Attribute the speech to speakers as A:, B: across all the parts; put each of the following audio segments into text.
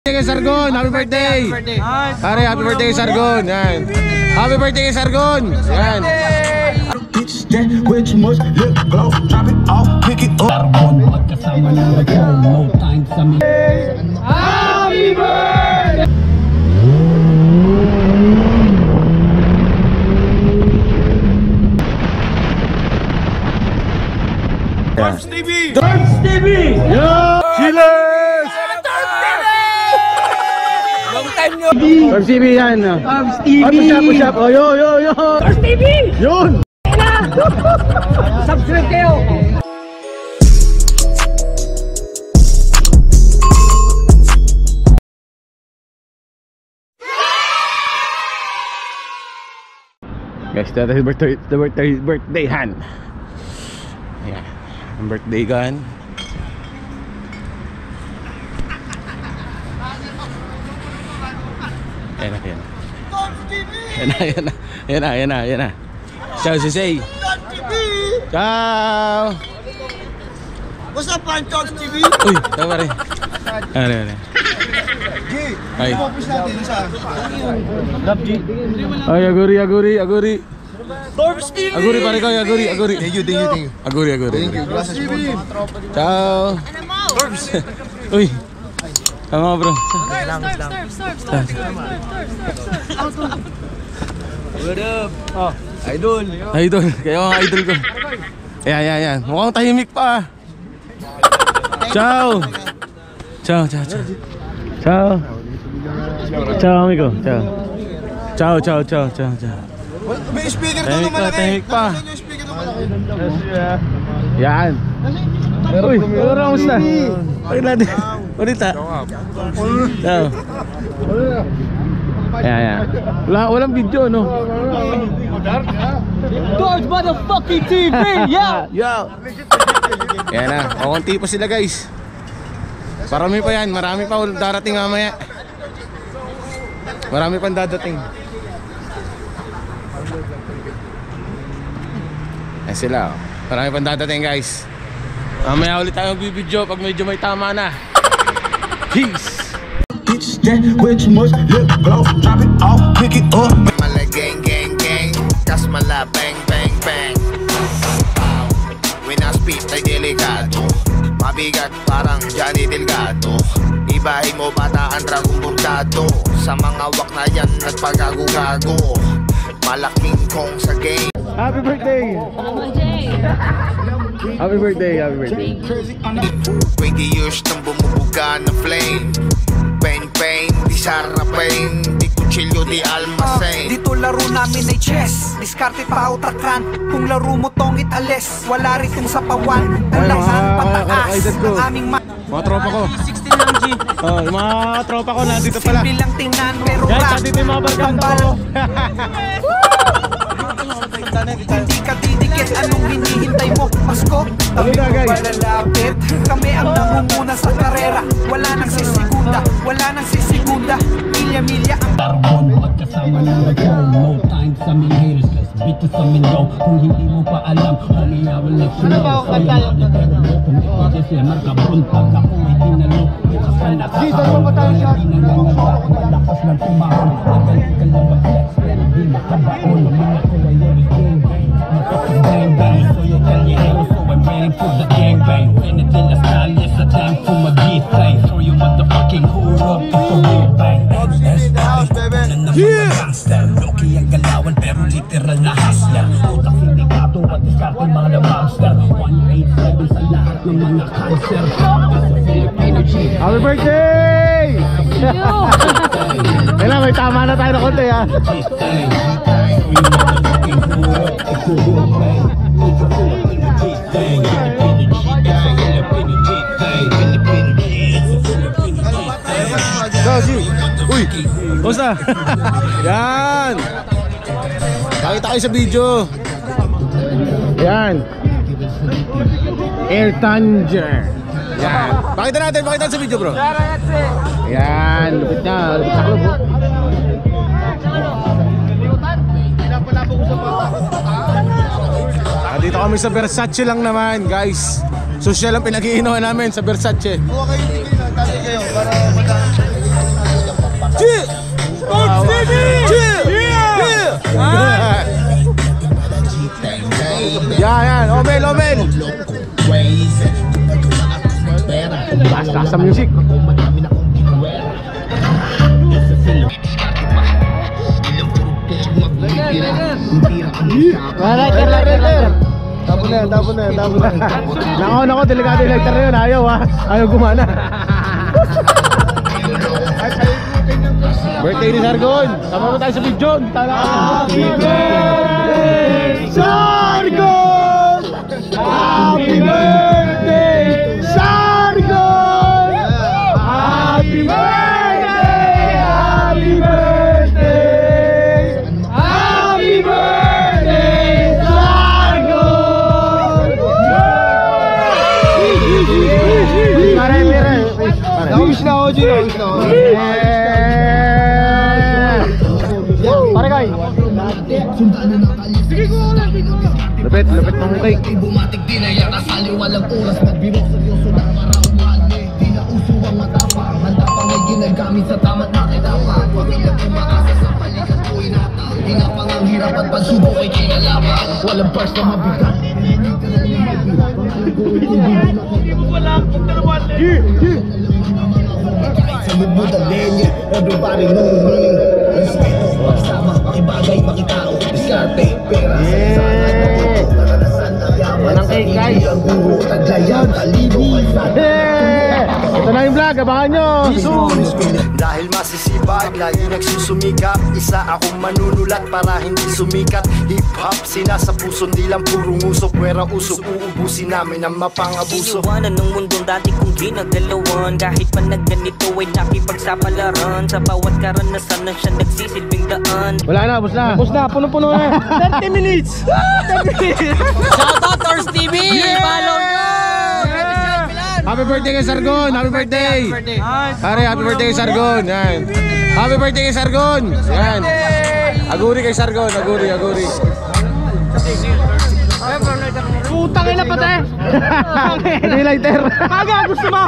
A: Kay Sargon, happy birthday! Pare, happy birthday kay Sargon. Yan. Happy birthday kay Sargon. Yan.
B: Which must lip glow, drop it off, pick it up. Magkasama na no time sa me. Happy birthday!
A: Darbs TV! Darbs TV! Yo! Chiles!
C: Long time nyo!
A: Darbs TV yan.
C: Darbs TV!
A: Push up! Oh, yo!
C: Darbs TV!
A: Yun!
C: Subscribe kayo!
A: Guys, that is birthday Han. Yeah, ang birthday gun. Yan na. Ciao, Sisay. Ciao.
C: What's up, Panchogs TV?
A: Uy, tama rin. Ano. Ay. Ay, aguri.
C: Darbs TV!
A: Aguri pare ko, aguri.
C: Thank you.
A: Aguri.
C: Thank you. Gracias po.
A: Ciao.
C: Darbs!
A: Uy. Tama bro.
C: Starve. What up? Oh, idol.
A: Kayo ang idol ko. Yan. Mukhang tahimik pa. Ciao, amigo. Ciao.
C: May speaker to naman malaki.
A: Tahimik pa.
C: Yung speaker to malaki.
A: Yan. Uy, kamusta? Pagkilala. Balita. Ciao. Yan. Walang video, no?
C: Darbs motherfucking TV! Yeah!
A: Yo! Yan na. Konti pa sila, guys. Marami pa yan. Marami pa darating mamaya. Marami pang dadating. Yan sila. Marami pang dadating, guys. Mamaya ulit tayo magbibideo pag medyo may tama na. Peace!
B: Which must lip glow, drop it off, pick it up.
D: Mala gang, tas mala bang. When I speak ay delikado, mabigat parang Johnny Delgado. Ibahin mo bataan dragong burgado, sa mga wak na yan nagpagago-gago. Malaking kong sa game.
A: Happy birthday! Happy birthday!
D: 20 years nang bumubuga na flame. Pain, di sarapin, di kutsilyo, di almasen.
E: Dito laro namin ay chess, diskarte pa utrakan. Kung laro mo tong italis, wala ritong sapawan. Dalasan pataas ng aming
A: Mga tropa ko.
C: 16 lang, G.
A: Yung mga tropa ko nandito pala.
E: simple lang tingnan pero
A: Guys,
E: rap.
A: nandito yung mga barkada ko.
E: Hindi ka didikit, anong hinihintay mo? Pasko, tabi
A: Halika,
E: mo
A: guys.
E: ba lalapit? Kami ang namumuna sa karera. Wala nang sisigunda. Milya ang
B: Sargon, magkasama na no time sa me haters, cause bito sa me low. Kung hindi mo pa alam, homie, I will let you know. Pero mo, kung ipide sila markabron, pag ako ay dinalo, bukas ka nakakaon. Kaya di nangangatakot, malakas lang tumahon. Magaling ka lang mag-flex, pero di makabaon. Mga ko ay always gang. Bang, so yung kanyero, so I'm ready for the gangbang. Anything that's style, yes, a time for my gisay. Throw your motherfucking hood up, it's a real bang. Yeah! Loki ang galawan pero literal na hustler. Utak sindikato at diskarte mga monster. 187 sa lahat ng mga cancer.
A: Happy birthday! Kailan may tama na tayo na konti, ha? Uy, kumusta? Yan! Pakita kayo sa video. Yan. Air Tanger. Yan. Pakita natin sa video, bro. Yan, lupit na club. Dito kami sa Versace lang naman, guys. Social ang pinag-iinuhan namin sa Versace.
C: Huwag kayo, tatay kayo para
A: sa music. Tapon na. Nako, delikado yung lighter na yun. Ayaw ha, ayaw gumana. Birthday ni Sargon. Sama mo tayo sa video. Happy birthday, Sargon! Happy birthday, Sargon! Happy birthday! Happy birthday! Happy birthday, Sargon! Pare.
C: Wish na ako, Gino.
A: Pare kay. Lupit ng cake.
B: Bumatik din ay nakasali walang oras magbiro seryoso na marawan di na uso ang matapang handa pang ay ginagamit sa tamang nakinapang pamilya umaasa sa balikat ko inata di na panganghirapan pagsubok ay kinalaban walang bars na mabigat sa lubod ang lenye everybody know me respeto pagsama makibagay makitao diskarte pera
A: Walang cake guys. Ito na yung vlog, abangan nyo soon.
F: Dahil masisibag, lagi nagsusumikap. Isa akong manunulat para hindi sumikat. Hip-hop, sinasa puso, di lang purong usok. Pwera usok, uubusin namin ang mapangabuso.
G: Iwanan ng mundong dati kong ginagalawan. Kahit pa na ganito ay nakipagsapalaran. Sa bawat karanasan na siya nagsisilbing daan.
A: Wala na, bus na, puno-puno na. 30 minutes. 30 minutes.
C: Shoutout Tors TV! Follow nyo!
A: Happy birthday kay Sargon! Happy birthday! Pare, happy birthday kay Sargon! Yan. Happy birthday kay Sargon! Yan. Aguri kay Sargon, aguri.
C: Putang ina pati!
A: Hindi lighter.
C: Paga, gusto mo?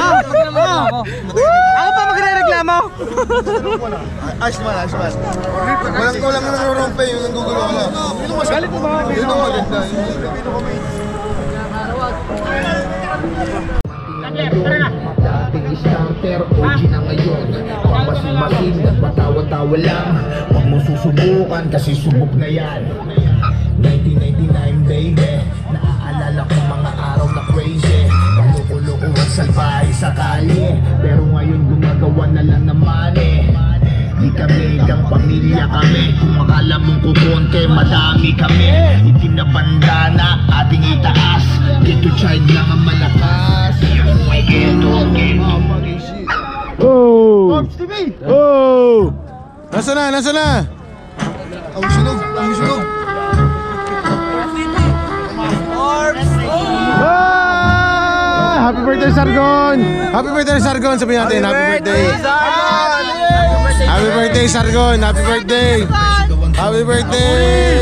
C: Ako pa magre-reklamo?
F: Ayos man. Walang nanurumpe yung nanggugulo ka lang.
C: Galit mo ba?
F: Yun ang maganda.
B: Dating starter, OG na ngayon pamasin-masin at patawa-tawa lang huwag mo susubukan kasi subok na yan 1999 baby naaalala ko mga araw na crazy paluko-luko at salbahe sa kalye pero ngayon gumagawa na lang naman di kami kang pamilya kami kung akala mong kukonte madami kami itim na bandana ating itaas ghetto child lang ang malakas
A: Oh! Oh! Nasaan na?
F: Ang sunog.
A: Happy birthday Sargon! Happy birthday Sargon! Sabihin natin, happy birthday! Happy birthday Sargon! Happy birthday! Happy birthday!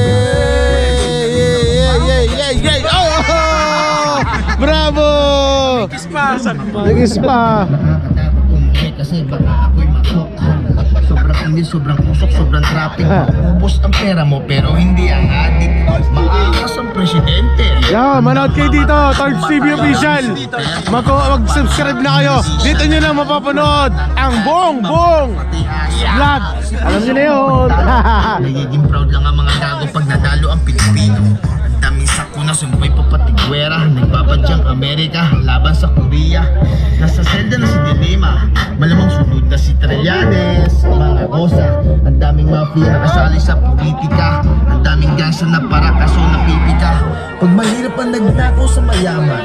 A: Yay! Oh! Bravo! Nagis pa!
B: Kasi baka ako'y masok sobrang init, sobrang usok, sobrang traffic maubos ang pera mo pero hindi ang adik maakas ang presidente
A: Manood kayo dito, Tors TV Official. Mag-subscribe na kayo. Dito nyo na mapapanood ang buong vlog. Alam nyo na yun.
B: Nagiging proud lang ang mga gago pag nadalo ang Pilipino. Ang daming sakuna, sumpay papatigwera. Nagbabadyang Amerika, laban sa Korea. Nasa selda na si Dilema, malamang sunod na si Trillanes. Mga kosa, ang daming mafia nakasali sa politika. Ang daming gangsa na para kaso napipika. Pag mahirap ang nagnakaw sa mayaman.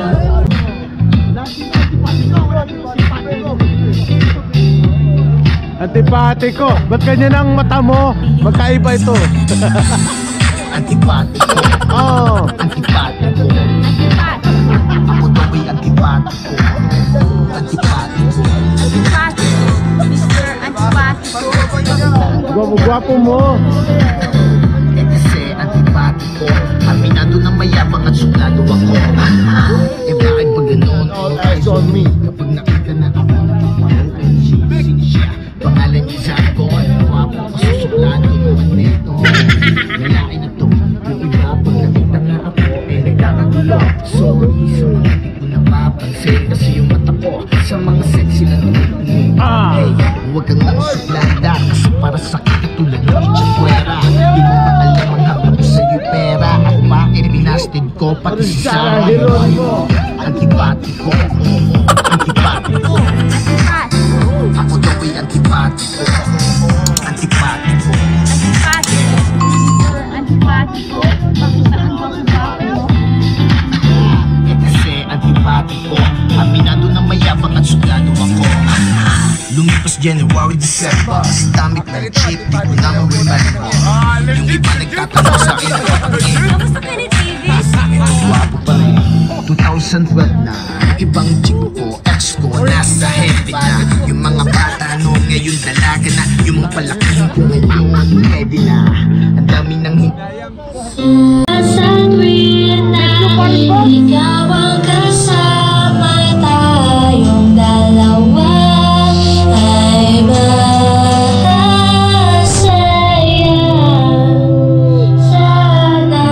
A: Antipatiko. Ba't ganyan ang mata mo? Magkaiba ito.
B: Antipatiko.
A: Oh.
B: Antipatiko. Ako daw ay antipatiko. Antipatiko.
H: Mr. Antipatiko.
A: Gwapo mo.
B: Kasi antipatiko. Aminado na mayabang at suplado ako. Bakit pag ganoon?
A: All eyes on me.
B: Kapag nakita na ako sino siya? Pangalan niya Sargon. Gwapo, masusuplado naman nito. Lalaki na to. Yung iba pag nakita nga ako nagkakagulo. Sorry sa mga di ko napapansin. Kasi yung mata ko sa
F: huwag kang nakasaglanda. Kasi para sakit katulad ng itsakwera. Di mo pa alam ang hawak ko sa'yo pera. Ako pa pinasted ko pati si Sarah Geronimo. Antipatiko, antipatiko. Ako daw ay antipatiko. Antipatiko.
H: Antipatiko. Bakit saan ba ang bago mo?
F: Kasi antipatiko. Aminado na mayabang at suglado ako. Lumipas January, December. Damit ng cheap, di ko na mawimali mo. Yung iba nagtatanong sa akin ang kapatid.
H: Kamusta ka ni TV?
F: Wapo pa rin, 2012 na. Yung ibang chick ko, ex ko, nasa heavy na. Yung mga bata noon ngayon dalaga na. Yung mga palaking ko ngayon, ready na. Ang dami ng
I: ikaw ang kasama, tayong dalawa ay masaya. Sana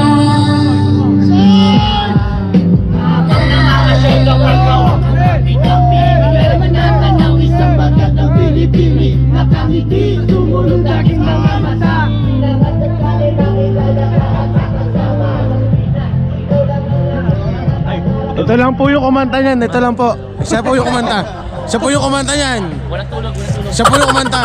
I: isang magandang Pilipini, nakangiti, tumulong aking mga mata.
A: Ito lang po yung kumanta niyan. Ito lang po. Siya po yung kumanta. Siya po yung kumanta niyan.
G: Walang tulog.
A: Siya po yung kumanta.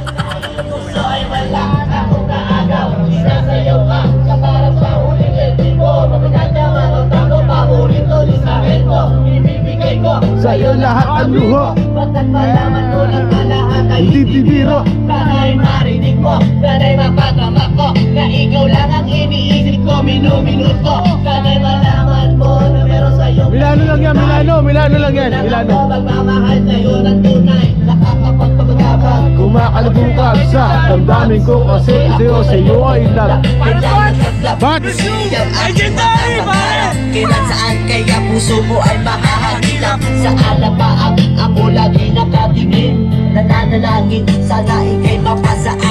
A: Sa'yo lahat ang luho.
I: Basta't malaman mo lang na lahat ay
A: Hindi bibiro.
I: sana'y marinig mo, sana'y mapatamak ko na ikaw lang ang iniisip ko, minuminuto. Sana'y malaman mo na meron sa'yo
A: Milano lang yan, Milano lang yan, Milano.
I: Magmamahal sa'yo ng tunay, nakakapagpagabang.
A: Kumakalbukag sa damdamin ko kasi sa'yo ay love. But
I: Legendary, pare! Kailan saan kaya puso mo ay makahagilap sa alapaap, ako lagi nakatingin. Nananalangin, sana ikay mapasa